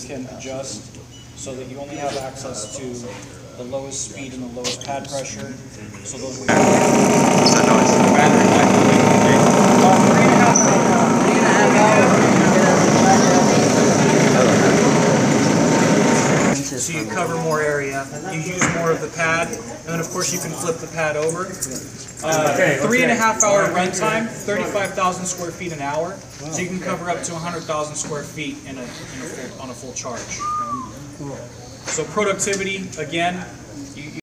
can adjust so that you only have access to the lowest speed and the lowest pad pressure. So those will so you cover more area, you use more of the pad, and then of course you can flip the pad over. 3.5 hour runtime, 35,000 square feet an hour, so you can cover up to 100,000 square feet on a full charge. So productivity, again,